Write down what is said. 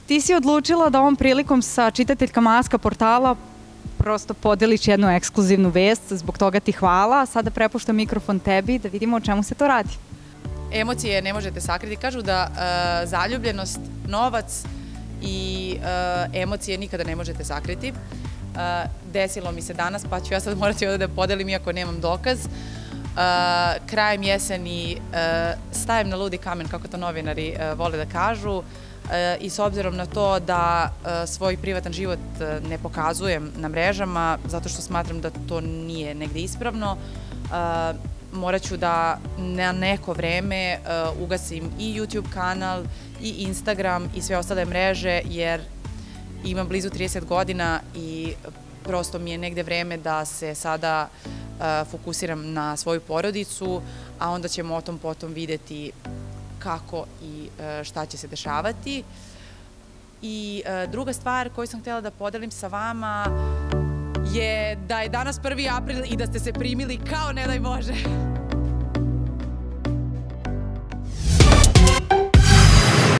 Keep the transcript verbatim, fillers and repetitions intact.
ti si odlučila da ovom prilikom sa čitateljkama Aska portala prosto podeliš jednu ekskluzivnu vest, zbog toga ti hvala. Sada prepuštam mikrofon tebi da vidimo o čemu se to radi. Emocije ne možete sakriti. Kažu da e, zaljubljenost, novac i e, emocije nikada ne možete sakriti. E, desilo mi se danas, pa ću ja sad morati ovdje da podelim iako nemam dokaz. E, krajem jeseni e, stajem na ludi kamen, kako to novinari e, vole da kažu. I s obzirom na to da svoj privatan život ne pokazujem na mrežama, zato što smatram da to nije negde ispravno, morat ću da na neko vreme ugasim i YouTube kanal, i Instagram i sve ostale mreže, jer imam blizu trideset godina i prosto mi je negde vreme da se sada fokusiram na svoju porodicu, a onda ćemo o tom potom videti kako i šta će se dešavati. I druga stvar koju sam htjela da podelim sa vama je da je danas prvi april i da ste se primili kao ne daj Bože.